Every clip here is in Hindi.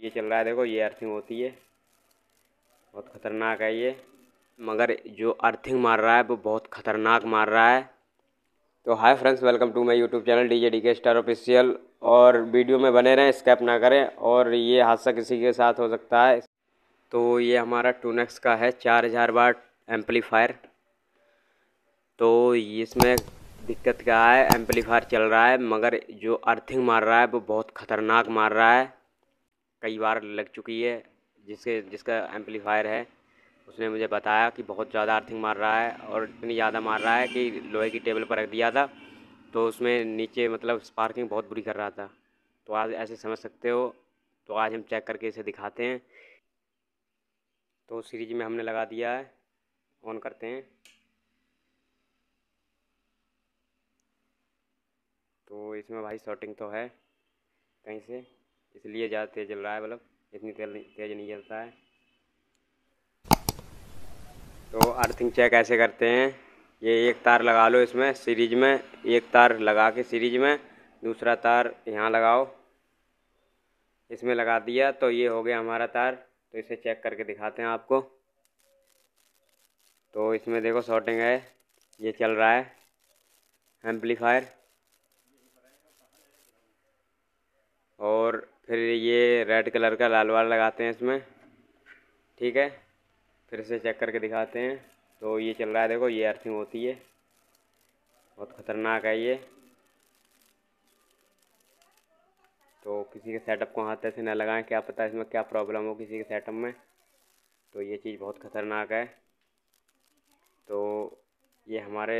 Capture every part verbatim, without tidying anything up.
ये चल रहा है, देखो ये अर्थिंग होती है, बहुत ख़तरनाक है ये। मगर जो अर्थिंग मार रहा है वो बहुत ख़तरनाक मार रहा है। तो hi friends, welcome to my YouTube channel DJ DK star official. और वीडियो में बने रहें, स्किप ना करें, और ये हादसा किसी के साथ हो सकता है। तो ये हमारा टूनेक्स का है चार हज़ार वाट एम्पलीफायर। तो इसमें दिक्कत क्या है, एम्पलीफायर चल रहा है मगर जो अर्थिंग मार रहा है वो बहुत ख़तरनाक मार रहा है। कई बार लग चुकी है। जिसके जिसका एम्पलीफायर है उसने मुझे बताया कि बहुत ज़्यादा अर्थिंग मार रहा है, और इतनी ज़्यादा मार रहा है कि लोहे की टेबल पर रख दिया था तो उसमें नीचे मतलब स्पार्किंग बहुत बुरी कर रहा था। तो आज ऐसे समझ सकते हो। तो आज हम चेक करके इसे दिखाते हैं। तो सीरीज में हमने लगा दिया है, ऑन करते हैं। तो इसमें भाई शॉर्टिंग तो है कहीं से, इसलिए ज़्यादा तेज़ जल रहा है बल्ब, इतनी तेज तेज़ नहीं जलता है। तो अर्थिंग चेक ऐसे करते हैं। ये एक तार लगा लो इसमें सीरीज में, एक तार लगा के सीरीज में दूसरा तार यहाँ लगाओ। इसमें लगा दिया तो ये हो गया हमारा तार। तो इसे चेक करके दिखाते हैं आपको। तो इसमें देखो शॉर्टिंग है, ये चल रहा है एम्पलीफायर। और फिर ये रेड कलर का लाल वाला लगाते हैं इसमें, ठीक है। फिर से चेक करके दिखाते हैं। तो ये चल रहा है, देखो ये अर्थिंग होती है, बहुत ख़तरनाक है ये। तो किसी के सेटअप को हाथ ऐसे न लगाएं, क्या पता इसमें क्या प्रॉब्लम हो किसी के सेटअप में। तो ये चीज़ बहुत ख़तरनाक है। तो ये हमारे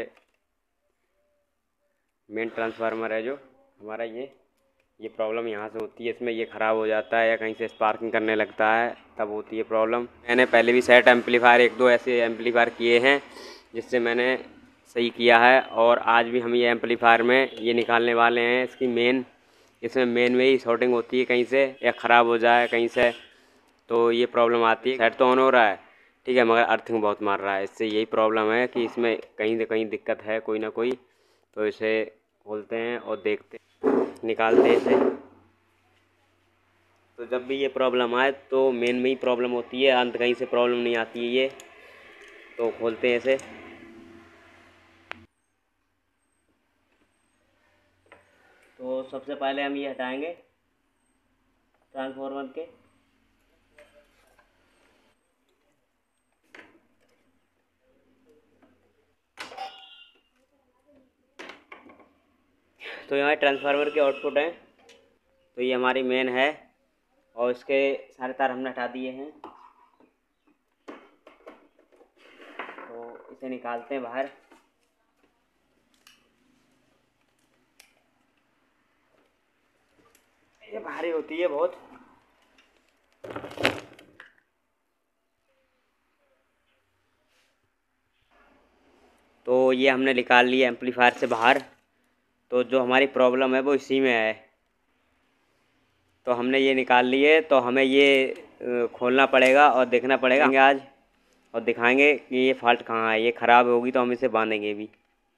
मेन ट्रांसफार्मर है जो हमारा, ये ये प्रॉब्लम यहाँ से होती है। इसमें ये ख़राब हो जाता है या कहीं से स्पार्किंग करने लगता है, तब होती है प्रॉब्लम। मैंने पहले भी सेट एम्पलीफायर एक दो ऐसे एम्पलीफायर किए हैं जिससे मैंने सही किया है। और आज भी हम ये एम्पलीफायर में ये निकालने वाले हैं इसकी मेन। इसमें मेन में ही शॉर्टिंग होती है कहीं से, या ख़राब हो जाए कहीं से, तो ये प्रॉब्लम आती है। सेट तो ऑन हो रहा है ठीक है, मगर अर्थिंग बहुत मार रहा है। इससे यही प्रॉब्लम है कि इसमें कहीं से कहीं दिक्कत है कोई ना कोई। तो इसे खोलते हैं और देखते निकालते हैं इसे। तो जब भी ये प्रॉब्लम आए तो मेन में ही प्रॉब्लम होती है, अंत कहीं से प्रॉब्लम नहीं आती है ये। तो खोलते हैं इसे। तो सबसे पहले हम ये हटाएंगे ट्रांसफार्मर के। तो यहाँ ट्रांसफार्मर के आउटपुट हैं। तो ये हमारी मेन है और इसके सारे तार हमने हटा दिए हैं। तो इसे निकालते हैं बाहर। ये भारी होती है बहुत। तो ये हमने निकाल लिया एम्पलीफायर से बाहर। तो जो हमारी प्रॉब्लम है वो इसी में है। तो हमने ये निकाल लिए, तो हमें ये खोलना पड़ेगा और देखना पड़ेगा आज, और दिखाएंगे कि ये फॉल्ट कहाँ है। ये ख़राब होगी तो हम इसे बांधेंगे भी।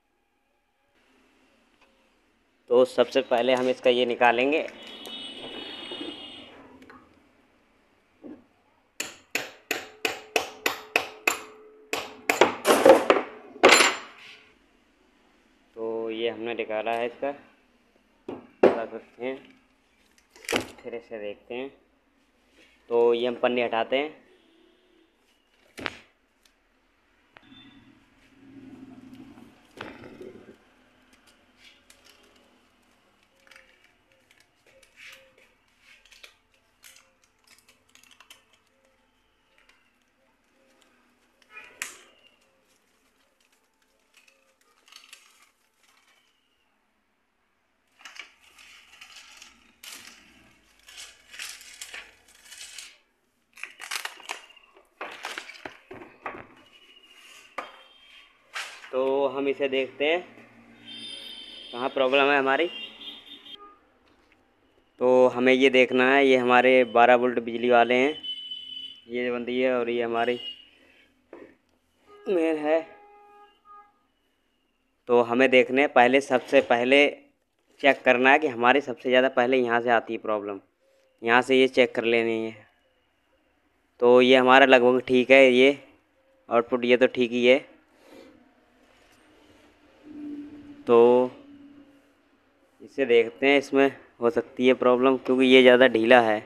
तो सबसे पहले हम इसका ये निकालेंगे। तो ये हमने निकाला है इसका, रख सकते हैं। फिर इसे देखते हैं। तो ये हम पन्नी हटाते हैं। तो हम इसे देखते हैं कहाँ प्रॉब्लम है हमारी। तो हमें ये देखना है, ये हमारे बारह वोल्ट बिजली वाले हैं, ये बंदी है, और ये हमारी मेन है। तो हमें देखने पहले सबसे पहले चेक करना है कि हमारी सबसे ज़्यादा पहले यहाँ से आती है प्रॉब्लम। यहाँ से ये चेक कर लेनी है। तो ये हमारा लगभग ठीक है, ये आउटपुट ये तो ठीक ही है। तो इसे देखते हैं, इसमें हो सकती है प्रॉब्लम क्योंकि ये ज़्यादा ढीला है।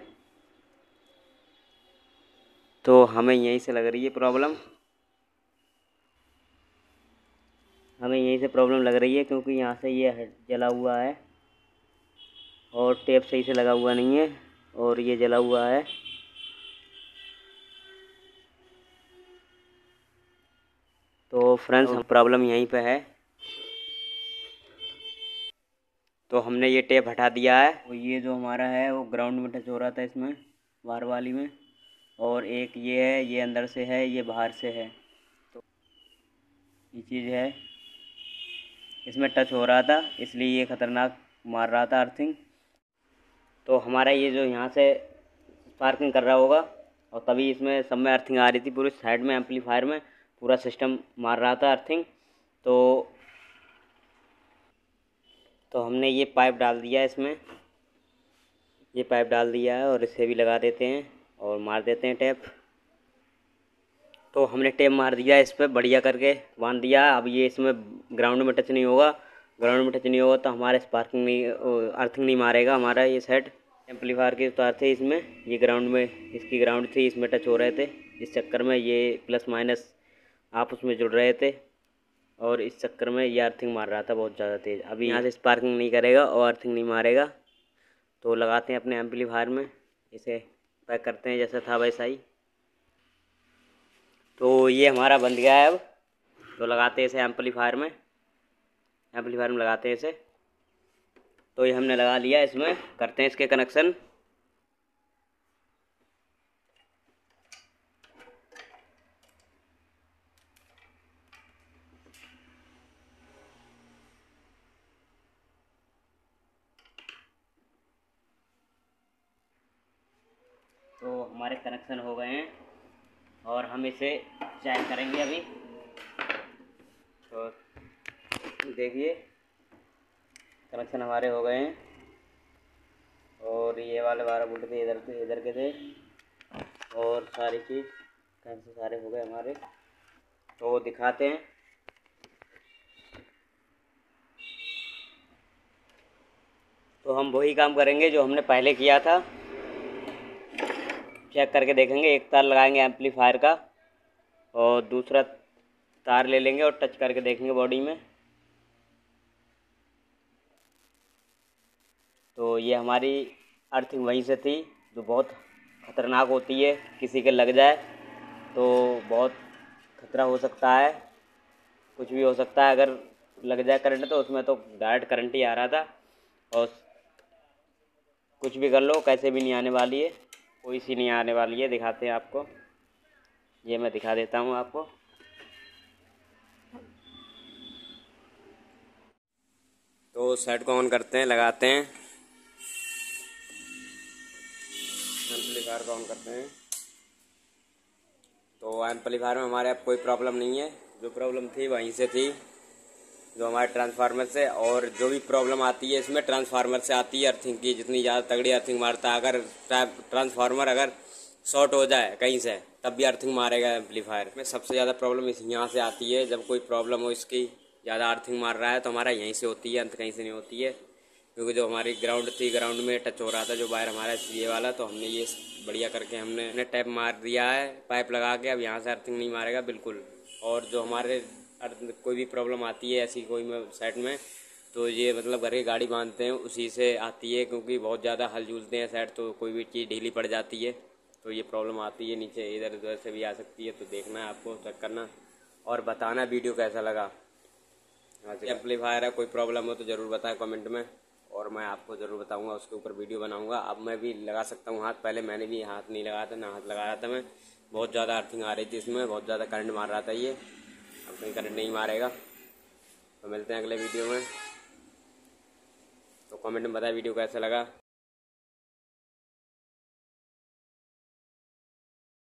तो हमें यहीं से लग रही है प्रॉब्लम, हमें यहीं से प्रॉब्लम लग रही है क्योंकि यहाँ से ये जला हुआ है और टेप सही से लगा हुआ नहीं है और ये जला हुआ है। तो फ्रेंड्स प्रॉब्लम यहीं पे है। तो हमने ये टेप हटा दिया है। तो ये जो हमारा है वो ग्राउंड में टच हो रहा था इसमें, बाहर वाली में, और एक ये है, ये अंदर से है, ये बाहर से है। तो ये चीज़ है, इसमें टच हो रहा था इसलिए ये ख़तरनाक मार रहा था अर्थिंग। तो हमारा ये जो यहाँ से स्पार्किंग कर रहा होगा और तभी इसमें सब में अर्थिंग आ रही थी, पूरी साइड में एम्पलीफायर में पूरा सिस्टम मार रहा था अर्थिंग। तो तो हमने ये पाइप डाल दिया इसमें, ये पाइप डाल दिया है और इसे भी लगा देते हैं और मार देते हैं टेप। तो हमने टेप मार दिया इस पर, बढ़िया करके बांध दिया। अब ये इसमें ग्राउंड में टच नहीं होगा, ग्राउंड में टच नहीं होगा तो हमारे स्पार्किंग नहीं, अर्थिंग नहीं मारेगा हमारा ये सेट। एम्पलीफायर के तार थे इसमें, ये ग्राउंड में, इसकी ग्राउंड थी, इसमें टच हो रहे थे, इस चक्कर में ये प्लस माइनस आप उसमें जुड़ रहे थे और इस चक्कर में ये अर्थिंग मार रहा था बहुत ज़्यादा तेज़। अभी यहाँ से स्पार्किंग नहीं करेगा और अर्थिंग नहीं मारेगा। तो लगाते हैं अपने एम्पलीफायर में, इसे पैक करते हैं जैसा था वैसा ही। तो ये हमारा बन गया है अब। तो लगाते हैं इसे एम्पलीफायर में, एम्पलीफायर में लगाते हैं इसे। तो ये हमने लगा लिया, इसमें करते हैं इसके कनेक्शन। तो हमारे कनेक्शन हो गए हैं और हम इसे चेक करेंगे अभी। तो देखिए कनेक्शन हमारे हो गए हैं और ये वाले बारह वोल्ट थे, इधर के इधर के थे और सारी चीज़ कनेक्शन सारे हो गए हमारे। तो दिखाते हैं। तो हम वही काम करेंगे जो हमने पहले किया था, चेक करके देखेंगे। एक तार लगाएंगे एम्पलीफायर का और दूसरा तार ले लेंगे और टच करके देखेंगे बॉडी में। तो ये हमारी अर्थिंग वहीं से थी जो बहुत ख़तरनाक होती है, किसी के लग जाए तो बहुत खतरा हो सकता है, कुछ भी हो सकता है। अगर लग जाए करंट तो उसमें तो डायरेक्ट करंट ही आ रहा था और कुछ भी कर लो कैसे भी नहीं आने वाली है, कोई सी नहीं आने वाली है। दिखाते हैं आपको, ये मैं दिखा देता हूँ आपको। तो सेट को ऑन करते हैं, लगाते हैं, एम्पलीफायर को ऑन करते हैं। तो एम्पलीफायर में हमारे अब कोई प्रॉब्लम नहीं है, जो प्रॉब्लम थी वहीं से थी, जो हमारे ट्रांसफार्मर से। और जो भी प्रॉब्लम आती है इसमें ट्रांसफार्मर से आती है अर्थिंग की, जितनी ज़्यादा तगड़ी अर्थिंग मारता है। अगर ट्रांसफार्मर अगर शॉर्ट हो जाए कहीं से तब भी अर्थिंग मारेगा एम्पलीफायर में। सबसे ज़्यादा प्रॉब्लम इस यहाँ से आती है, जब कोई प्रॉब्लम हो इसकी, ज़्यादा अर्थिंग मार रहा है तो हमारा यहीं से होती है, अंत कहीं से नहीं होती है। क्योंकि जो हमारी ग्राउंड थी, ग्राउंड में टच हो रहा था जो वायर हमारा ये वाला, तो हमने ये बढ़िया करके हमने टैप मार दिया है पाइप लगा के। अब यहाँ से अर्थिंग नहीं मारेगा बिल्कुल। और जो हमारे कोई भी प्रॉब्लम आती है ऐसी कोई में सेट में, तो ये मतलब घर की गाड़ी बांधते हैं उसी से आती है, क्योंकि बहुत ज़्यादा हल झूलते हैं सेट, तो कोई भी चीज़ ढीली पड़ जाती है तो ये प्रॉब्लम आती है। नीचे इधर उधर से भी आ सकती है, तो देखना है आपको, चेक करना और बताना वीडियो कैसा लगा। एम्पलीफायर है, कोई प्रॉब्लम हो तो ज़रूर बताएं कमेंट में और मैं आपको ज़रूर बताऊंगा, उसके ऊपर वीडियो बनाऊंगा। अब मैं भी लगा सकता हूँ हाथ, पहले मैंने भी हाथ नहीं लगाया था, ना हाथ लगा रहा था मैं। बहुत ज़्यादा अर्थिंग आ रही थी इसमें, बहुत ज़्यादा करंट मार रहा था ये। अब कहीं करंट नहीं मारेगा। तो मिलते हैं अगले वीडियो में। तो कमेंट में बताएं वीडियो कैसा लगा।